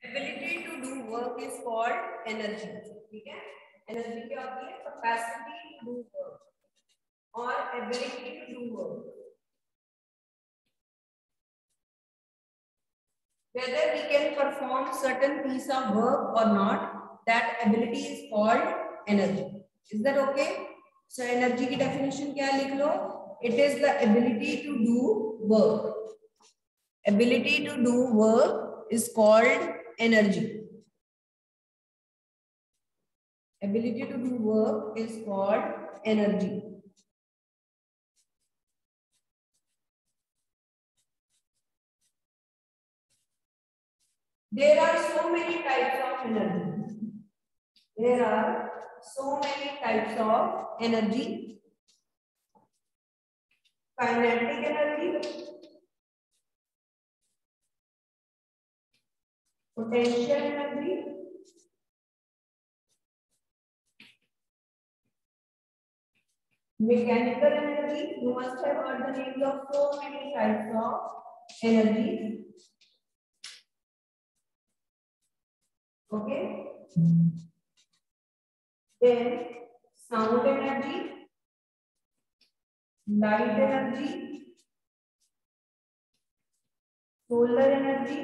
Ability to do work is called energy. ठीक है, energy क्या होती है? कैपेसिटी टू डू वर्क और ability to do work. Whether we can perform certain piece of work or not, that ability is called energy. Is that okay? So energy की definition क्या लिख लो? It is the ability to do work. Ability to do work is called energy. Ability to do work is called energy. There are so many types of energy. There are so many types of energy. Kinetic energy, potential energy, mechanical energy. You must have heard the names of so many types of energy. Okay. Then sound energy, light energy, solar energy,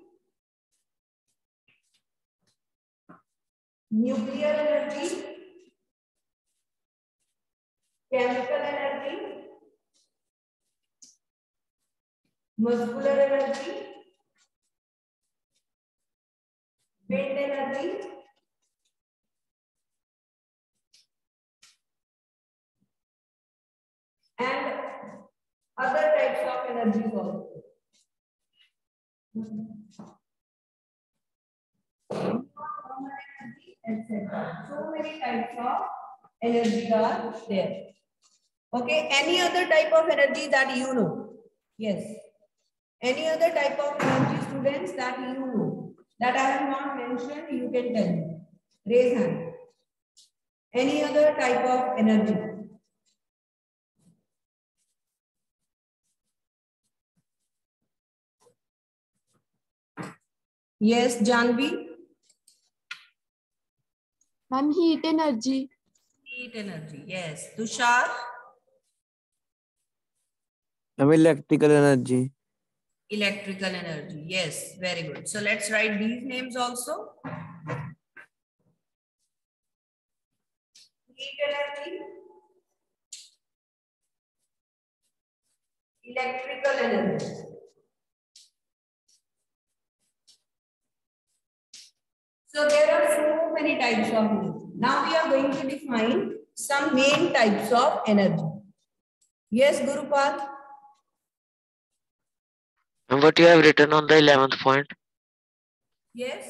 nuclear energy, chemical energy, muscular energy, wind energy, and other types of energies also. Etc. So many types of energy are there. Okay, any other type of energy that you know? Yes. Any other type of energy, students, that you know that I have not mentioned, you can tell me. Raise hand. Any other type of energy? Yes, Janvi. Ma'am, heat energy. Heat energy. Yes. Tushar. Electrical energy. Electrical energy. Yes, very good. So let's write these names also. Heat energy, electrical energy. So there are so many types of energy. Now we are going to define some main types of energy. Yes, Gurupal. And what you have written on the 11th point? Yes.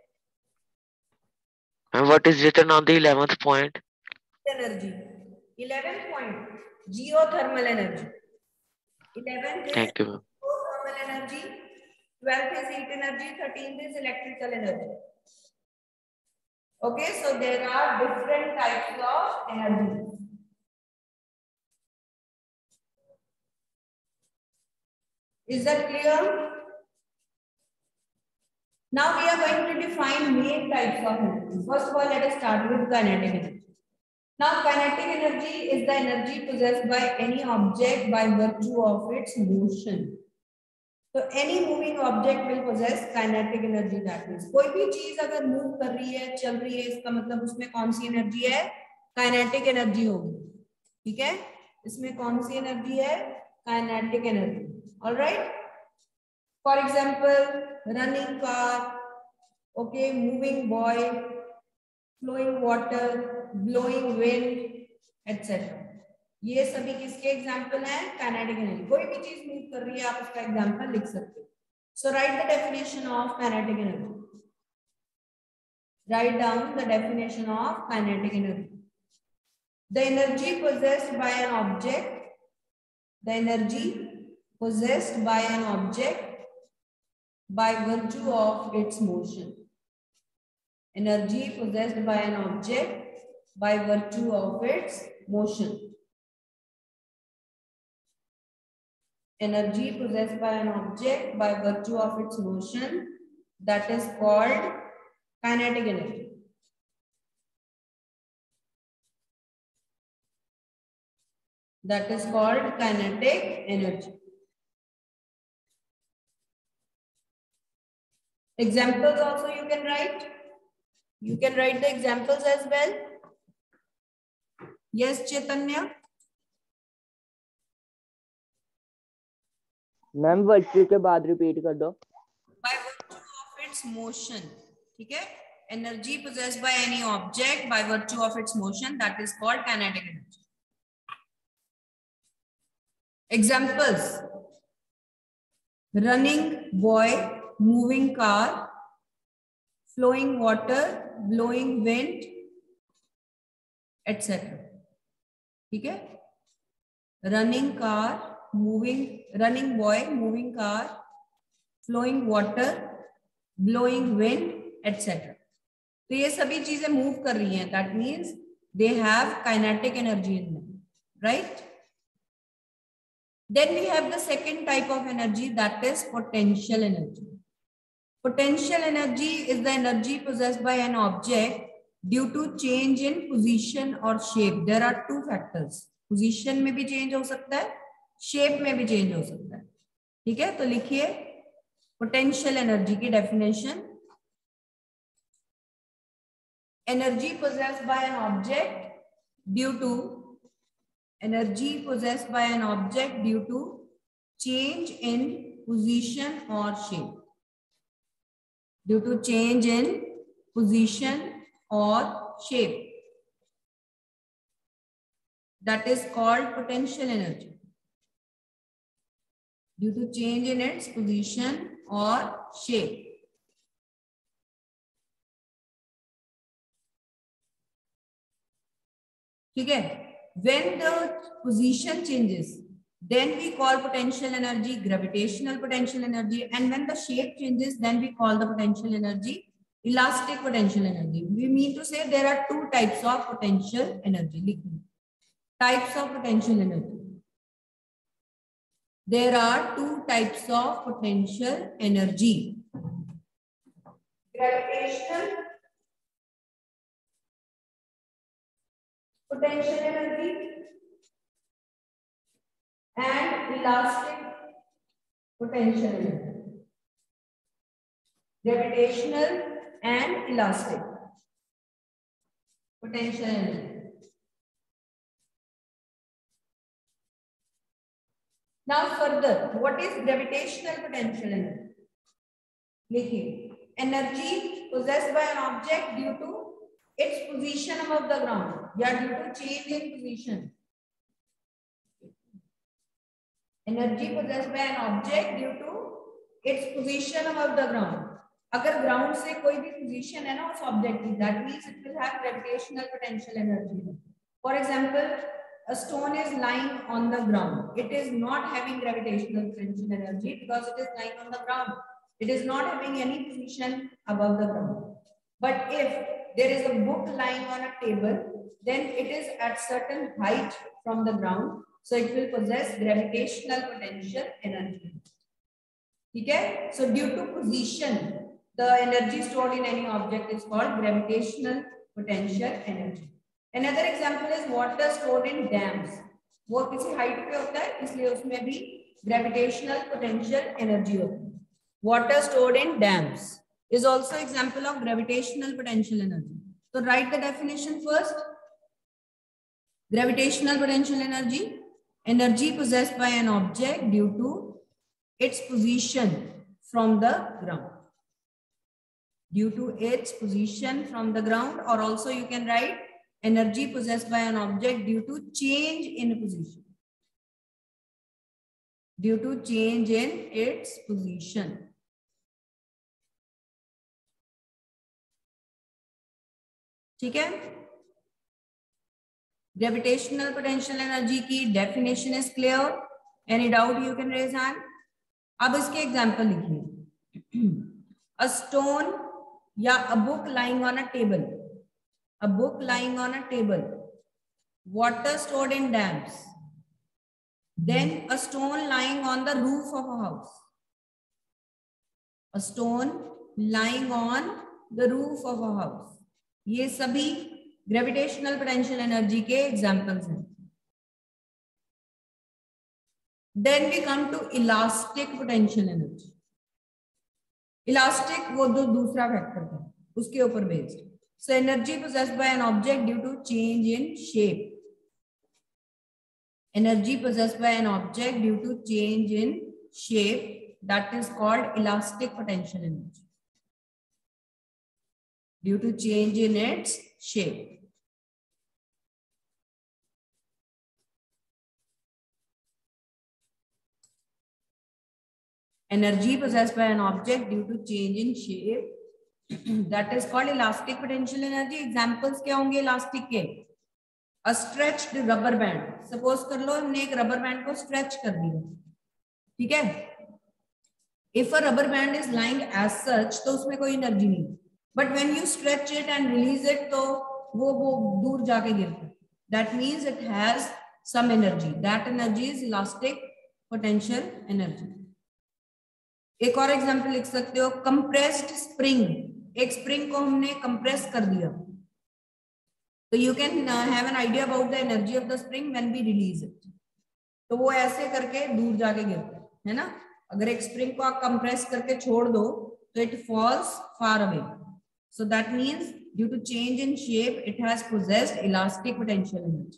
And what is written on the 11th point? Energy. 11th point, geothermal energy. 11th is Thank you. geothermal energy. 12th is heat energy. 13th is electrical energy. Okay, so there are different types of energy. Is that clear? Now we are going to define main types of energy. First of all, let us start with kinetic energy. Now, kinetic energy is the energy possessed by any object by virtue of its motion. So, any moving object will possess kinetic energy. That means, कोई भी चीज अगर move कर रही है, चल रही है, इसका मतलब उसमें कौन सी energy है? Kinetic energy होगी. ठीक है? इसमें कौन सी energy है? Kinetic energy. All right? For example, running car, okay, moving boy, flowing water, blowing wind, etc. ये सभी किसके एग्जाम्पल हैं? Kinetic energy. कोई भी चीज मूव कर रही है, आप उसका एग्जाम्पल लिख सकते हो. So write the definition of kinetic energy. Write down the definition of kinetic energy. The energy possessed by an object, the energy possessed by an object by virtue of its motion. Energy possessed by an object by virtue of its motion. Energy possessed by an object by virtue of its motion. that is called kinetic energy. That is called kinetic energy. Examples also you can write. You can write the examples as well. Yes, Chaitanya. Ma'am virtual के बाद repeat कर दो. By virtue of its motion, ठीक है? Energy possessed by any object by virtue of its motion, that is called kinetic energy. Examples: running boy, moving car, flowing water, blowing wind, etc. ठीक है? Running boy, moving car, flowing water, blowing wind, etc. तो ये सभी चीजें move कर रही हैं. That means they have kinetic energy in them, right? Then we have the second type of energy, that is potential energy. Potential energy is the energy possessed by an object due to change in position or shape. There are two factors. Position में भी change हो सकता है, shape में भी change हो सकता है. ठीक है? तो लिखिए potential energy की definition. Energy possessed by an object due to change in position or shape. Due to change in position or shape. That is called potential energy. Due to change in its position or shape. ठीक है? When the position changes, then we call potential energy gravitational potential energy, and when the shape changes, then we call the potential energy elastic potential energy. We mean to say there are two types of potential energy. Types of potential energy. There are two types of potential energy. Gravitational potential energy and elastic potential energy. Gravitational and elastic potential energy. Now further, what is gravitational potential energy? लिखिए, energy possessed by an object due to its position above the ground या due to change in position. Energy possessed by an object due to its position above the ground. अगर ground से कोई भी position है ना उस object की, that means it will have gravitational potential energy. For example, a stone is lying on the ground. It is not having gravitational potential energy because it is lying on the ground. It is not having any position above the ground. But if there is a book lying on a table, then it is at certain height from the ground, so it will possess gravitational potential energy. Okay? So due to position, the energy stored in any object is called gravitational potential energy. Another example is water stored in dams. वो किसी height पे होता है, इसलिए उसमें भी gravitational potential energy होती है. Water stored in dams is also example of gravitational potential energy. So write the definition first. Gravitational potential energy, energy possessed by an object due to its position from the ground. Due to its position from the ground, or also you can write energy possessed by an object due to change in position. Due to change in its position. ठीक है? Gravitational potential energy की definition is clear. Any doubt you can raise hand. अब इसके example लिखिए. A stone या a book lying on a table. A book lying on a table. Water stored in dams. Then a stone lying on the roof of a house. A stone lying on the roof of a house. ये सभी gravitational potential energy के examples हैं. Then we come to elastic potential energy. Elastic वो जो दूसरा factor था उसके ऊपर based. So energy possessed by an object due to change in shape. Energy possessed by an object due to change in shape, that is called elastic potential energy. Due to change in its shape. Energy possessed by an object due to change in shape, that is called elastic potential energy. Examples क्या होंगे elastic के? A stretched rubber band. Suppose कर लो हमने एक rubber band को stretch कर दिया, ठीक है? If a rubber band is lying as such, तो उसमें कोई energy नहीं. But when you stretch it and release it, तो वो दूर जाके गिरता है. That means it has some energy. That energy is elastic potential energy. एक और एग्जांपल लिख सकते हो, कंप्रेस्ड स्प्रिंग. एक स्प्रिंग को हमने कंप्रेस कर दिया, तो you can have an idea about the energy of the spring when we release it. तो वो ऐसे करके दूर जाके गिरता है ना. अगर एक स्प्रिंग को आप कंप्रेस करके छोड़ दो तो it falls far away. So that means due to change in shape it has possessed elastic potential energy.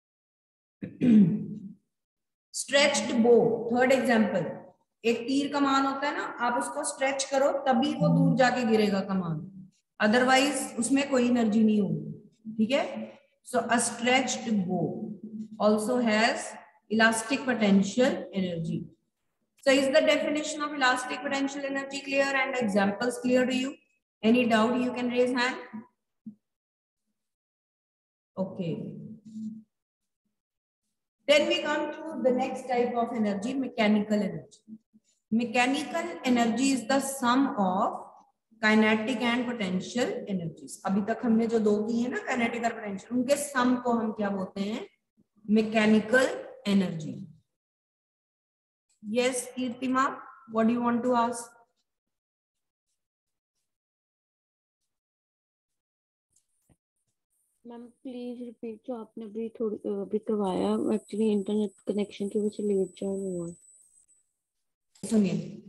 Stretched bow, third example. एक तीर कमान होता है ना, आप उसको स्ट्रेच करो तभी वो दूर जाके गिरेगा कमान, अदरवाइज उसमें कोई एनर्जी नहीं होगी, ठीक है. So a stretched bow also has elastic potential energy. So is the definition of elastic potential energy clear and examples clear to you? Any doubt you can raise hand. Okay, then we come to the next type of energy, mechanical energy. Mechanical energy is the sum of kinetic and potential energies. अभी तक हमने जो दो की है ना, kinetic और potential, उनके सम को हम क्या बोलते हैं? Mechanical energy. Yes, Kirtima, what do you want to ask? Ma'am please repeat जो आपने अभी करवाया. एक्चुअली इंटरनेट कनेक्शन की वजह से लेट जान हुआ. सुनिए,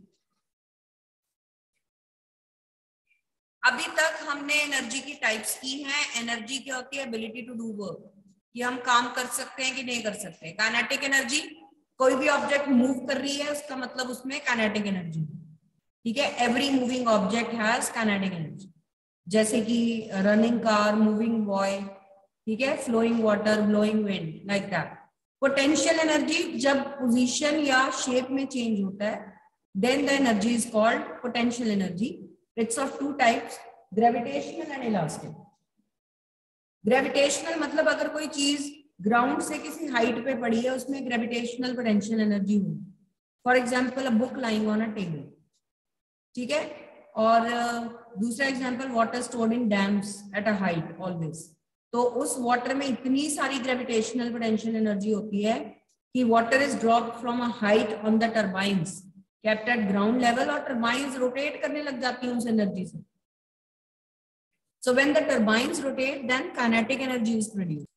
अभी तक हमने एनर्जी की टाइप्स की हैं. एनर्जी क्या होती है? एबिलिटी टू डू वर्क, कि हम काम कर सकते हैं कि नहीं कर सकते. काइनेटिक एनर्जी, कोई भी ऑब्जेक्ट मूव कर रही है उसका मतलब उसमें काइनेटिक एनर्जी, ठीक है. Every moving object has kinetic energy, जैसे कि रनिंग कार, मूविंग बॉय, ठीक है, flowing water, blowing wind, like that. Potential energy जब पोजीशन या शेप में चेंज होता है, then the energy is called potential energy. It's of two types, gravitational and elastic. Gravitational मतलब अगर कोई चीज ग्राउंड से किसी हाइट पे पड़ी है, उसमें ग्रेविटेशनल पोटेंशियल एनर्जी हुई. For example a book lying on a table, ठीक है. और दूसरा example, water stored in dams at a height always. तो उस वाटर में इतनी सारी ग्रेविटेशनल पोटेंशियल एनर्जी होती है कि water is dropped from a height on the turbines kept at ground level, और टर्बाइंस रोटेट करने लग जाती हैं उस एनर्जी से. So when the turbines rotate, then kinetic energy is produced.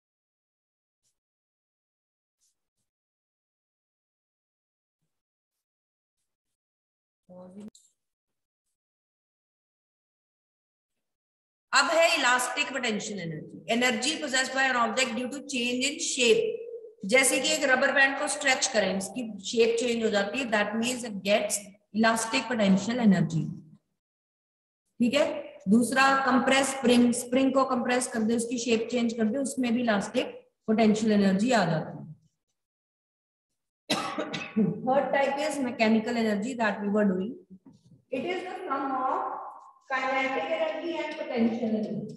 अब है elastic potential energy. Energy possessed by an object due to change in shape. जैसे कि एक रबर बैंड को स्ट्रेच करें, इसकी शेप चेंज हो जाती है, that means it gets elastic potential energy, ठीक है. दूसरा, कंप्रेस स्प्रिंग, स्प्रिंग को कंप्रेस कर दे, उसकी शेप चेंज कर दे, उसमें भी इलास्टिक पोटेंशियल एनर्जी आ जाती है. Third type is mechanical energy that we were doing. It is the sum of kinetic energy and potential energy.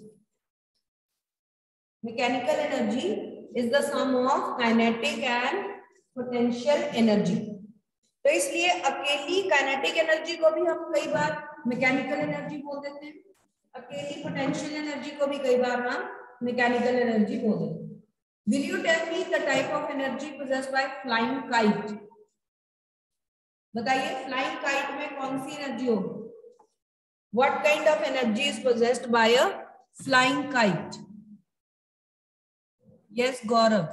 Mechanical energy is the sum of kinetic and potential energy. तो इसलिए अकेली kinetic energy को भी हम कई बार mechanical energy बोल देते हैं, अकेली potential energy को भी कई बार हम mechanical energy बोल देते हैं. Will you tell me the type of energy possessed by flying kite? बताइए, flying kite में कौन सी एनर्जी होगी? What kind of energy is possessed by a flying kite? Yes, Gaurav.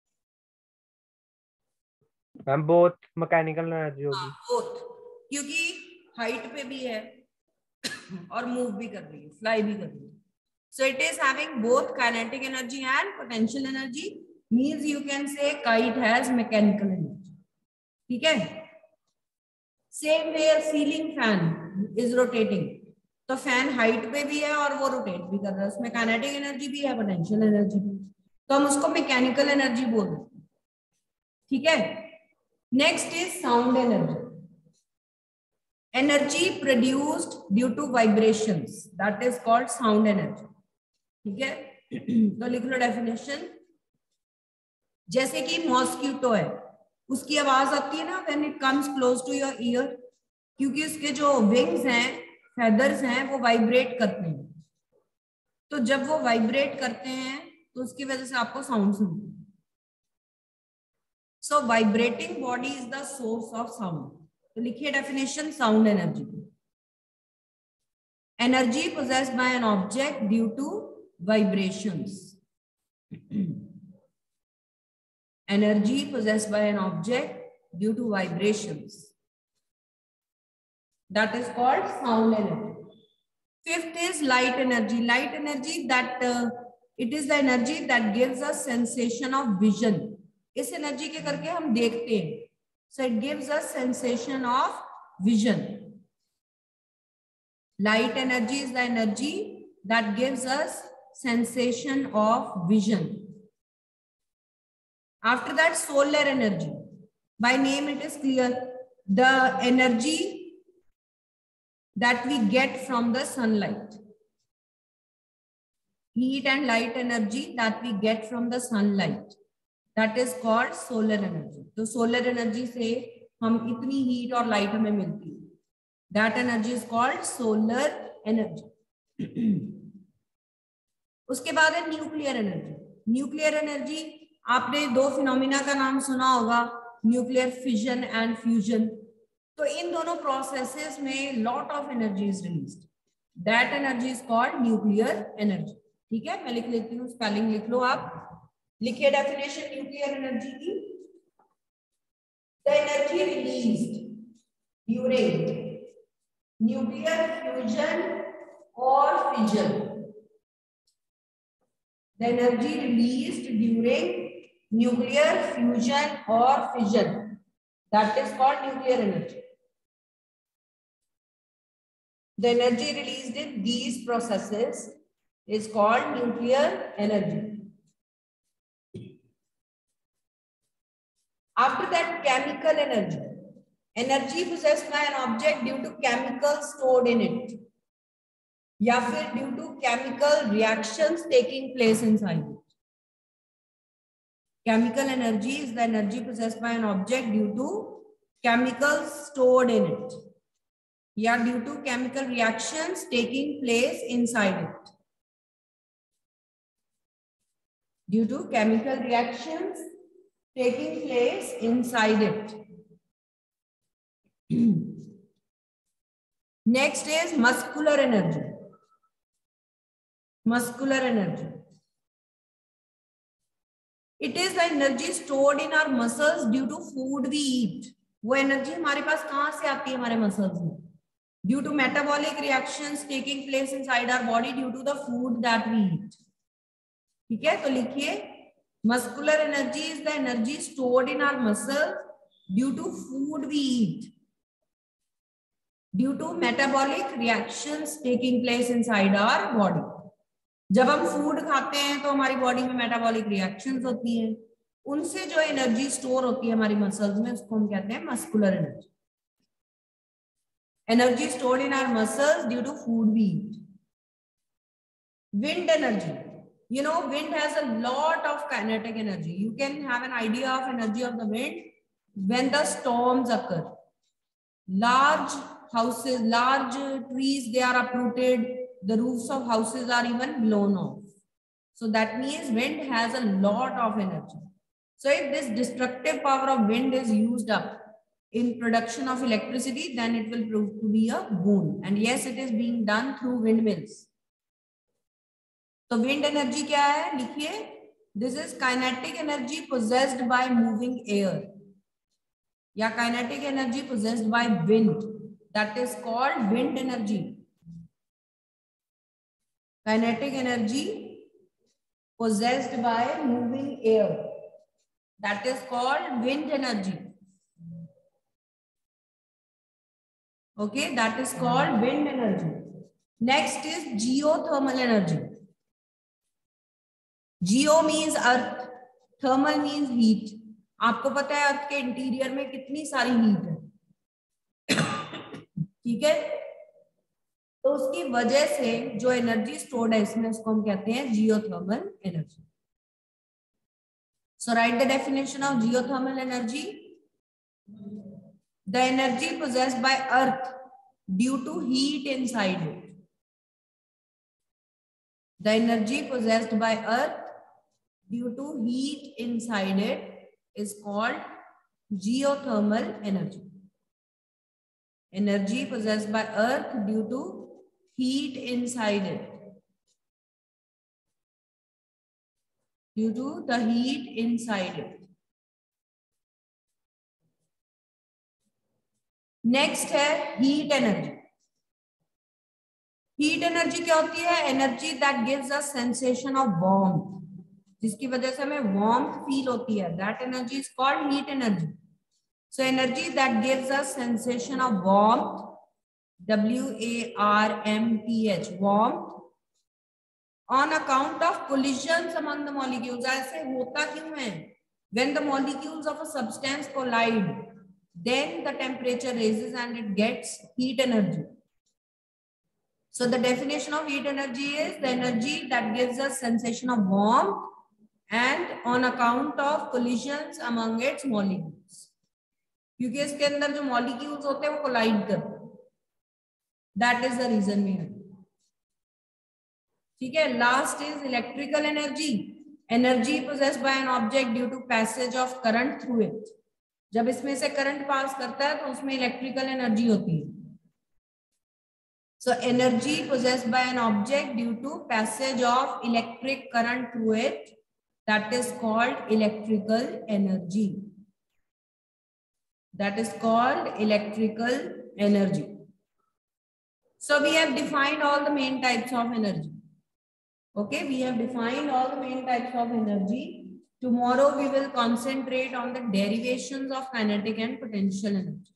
Ma'am both mechanical energy होगी। Both, क्योंकि height पे भी है और मूव भी कर रही है, फ्लाई भी कर रही है। So it is having both kinetic energy and potential energy. Means you can say kite has mechanical energy. ठीक है? Same way a ceiling fan is rotating. तो फैन हाइट पे भी है और वो रोटेट भी कर रहा है, उसमें काइनेटिक एनर्जी भी है, पोटेंशियल एनर्जी भी, तो हम उसको मैकेनिकल एनर्जी बोल देते हैं। ठीक है? Next is sound energy. Energy produced due to vibrations, that is called sound energy. ठीक है? तो लिख लो डेफिनेशन। जैसे कि मॉस्किटो है, उसकी आवाज आती है ना when it comes close to your ear, क्योंकि उसके जो विंग्स हैं, फेदर्स हैं, वो वाइब्रेट करते हैं। तो जब वो वाइब्रेट करते हैं तो उसकी वजह से आपको साउंड सुनते हैं। So vibrating body is the source of sound. तो लिखिए definition sound energy. Energy possessed by an object due to vibrations. Energy possessed by an object due to vibrations. That is called sound energy. Fifth is light energy. Light energy, that it is the energy that gives us sensation of vision. इस energy के करके हम देखते हैं. So it gives us sensation of vision. Light energy is the energy that gives us sensation of vision. After that, solar energy. By name it is clear. The energy that we get from the sunlight. Heat and light energy that we get from the sunlight. That is called solar energy. तो solar energy से हम इतनी heat और light हमें मिलती है. That energy is called solar energy. उसके बाद है nuclear energy. Nuclear energy, आपने दो फिनोमिना का नाम सुना होगा, न्यूक्लियर फिजन एंड फ्यूजन। तो इन दोनों प्रोसेसेस में lot of energy is released, that energy is called nuclear energy. ठीक है, मैं लिख लेती हूँ, स्पेलिंग लिख लो आप। लिखिए डेफिनेशन न्यूक्लियर एनर्जी की। The energy released during nuclear fusion और fission. The energy released during nuclear fusion or fission, that is called nuclear energy. The energy released in these processes is called nuclear energy. After that, chemical energy. Energy possessed by an object due to chemicals stored in it, या फिर due to chemical reactions taking place inside it. Chemical energy is the energy possessed by an object due to chemicals stored in it, या due to chemical reactions taking place inside it. Due to chemical reactions taking place inside it. Next is muscular energy. Muscular energy. It is the energy stored in our muscles due to food we eat. वो energy हमारे पास कहाँ से आती है हमारे muscles में? Due to metabolic reactions taking place inside our body due to the food that we eat. ठीक है, तो लिखिए muscular energy is the energy stored in our muscles due to food we eat, due to metabolic reactions taking place inside our body. जब हम food खाते हैं तो हमारी बॉडी में मेटाबॉलिक रिएक्शंस होती हैं, उनसे जो एनर्जी स्टोर होती है हमारी मसल्स में, उसको हम कहते हैं muscular energy. Energy stored in our muscles due to food we eat. Wind energy, you know, wind has a lot of kinetic energy. You can have an idea of energy of the wind when the storms occur. Large houses, large trees, they are uprooted. The roofs of houses are even blown off. So that means wind has a lot of energy. So if this destructive power of wind is used up, in production of electricity, then it will prove to be a boon. And yes, it is being done through windmills. तो wind energy क्या है? लिखिए, this is kinetic energy possessed by moving air. या kinetic energy possessed by wind. That is called wind energy. Kinetic energy possessed by moving air. That is called wind energy. Okay, that is called wind energy. Next is geothermal energy. Geo means earth, thermal means heat. आपको पता है अर्थ के interior में कितनी सारी heat है, ठीक है? तो उसकी वजह से जो एनर्जी स्टोर्ड है इसमें, उसको हम कहते हैं geothermal energy. So write the definition of geothermal energy. The energy possessed by earth due to heat inside it. The energy possessed by earth due to heat inside it is called geothermal energy. Energy possessed by earth due to heat inside it. Due to the heat inside it. Next है heat energy. Heat energy क्या होती है? Energy that gives us sensation of warmth, जिसकी वजह से हमें warmth feel होती है. That energy is called heat energy. So energy that gives us sensation of warmth, WARMTH, warmth, on account of collisions among the molecules. ऐसे होता क्यों है? When the molecules of a substance collide, then the temperature raises and it gets heat energy. So the definition of heat energy is the energy that gives us sensation of warmth and on account of collisions among its molecules. क्योंकि इसके अंदर जो molecules होते हैं वो collide करते हैं. That is the reason behind it. ठीक है. Last is electrical energy. Energy possessed by an object due to passage of current through it. जब इसमें से करंट पास करता है तो उसमें इलेक्ट्रिकल एनर्जी होती है. So energy possessed by an object due to passage of electric current through it, that is called electrical energy. That is called electrical energy. So we have defined all the main types of energy. Okay, we have defined all the main types of energy. Tomorrow we will concentrate on the derivations of kinetic and potential energy.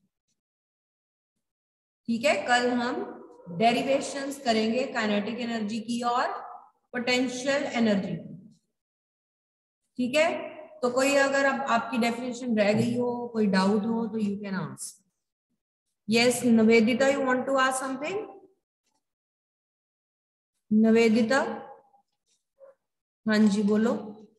ठीक है, कल हम derivations करेंगे kinetic energy की और potential energy. ठीक है, तो कोई अगर अब आपकी definition रह गई हो, कोई doubt हो तो you can ask. Yes, Navedita, you want to ask something? Navedita, हाँ जी बोलो.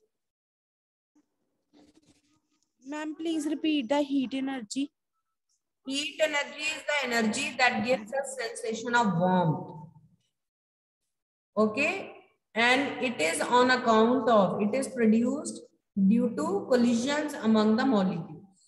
Ma'am, please repeat the heat energy. Heat energy is the energy that gives us sensation of warmth. Okay, and it is on account of, it is produced due to collisions among the molecules.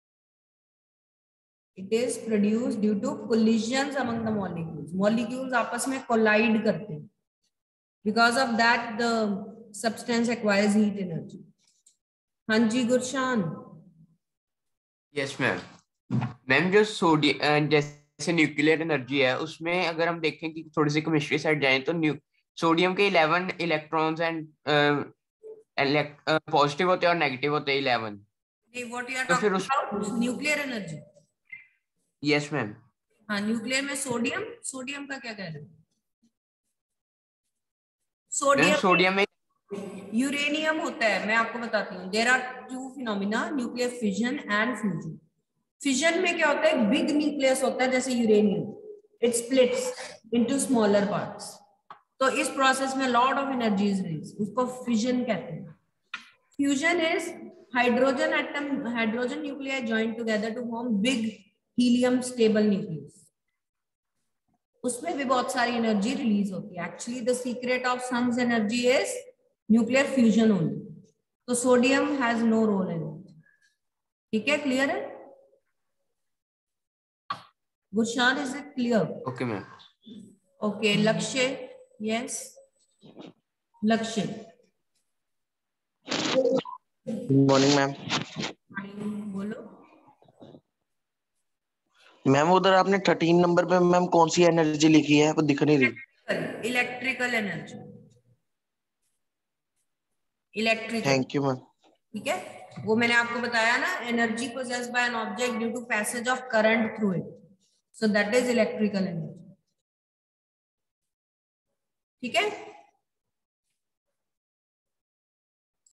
It is produced due to collisions among the molecules. Molecules आपस में collide करते हैं. Because of that, the substance acquires heat energy. हाँ जी Gurshan. Yes ma'am. Ma'am जो sodium जैसे nuclear energy है उसमें अगर हम देखें कि थोड़ी सी केमिस्ट्री साइड जाएं तो सोडियम के 11 इलेक्ट्रॉन्स एंड पॉजिटिव होते हैं और नेगेटिव होते हैं 11. नहीं, what you are talking about nuclear energy. Yes ma'am. हाँ, न्यूक्लियर में सोडियम का क्या कह रहे हो? सोडियम में यूरेनियम होता है. मैं आपको बताती हूँ. There are two phenomena, nuclear fission and fusion. Fission में क्या होता है? बिग न्यूक्लियस होता है जैसे uranium, it splits into smaller parts. तो इस प्रोसेस में lot of energy is release, उसको फिजन कहते हैं. Fusion is hydrogen nuclei joint together to form big helium stable nucleus. उसमें भी बहुत सारी एनर्जी रिलीज होती है. Actually the secret of sun's energy is nuclear fusion only. तो sodium has no role in it. ठीक है, क्लियर है? Gurshant, is it clear? Okay, ma'am. Okay, Lakshay, yes. Lakshay. Good morning ma'am. बोलो। मैम उधर आपने 13 नंबर पे ma'am कौन सी एनर्जी लिखी है, वो दिख नहीं रही। Electrical energy. Electrical. Thank you ma'am. ठीक है, वो मैंने आपको बताया ना, energy possessed by an object due to passage of current through it, so that is electrical energy. ठीक है।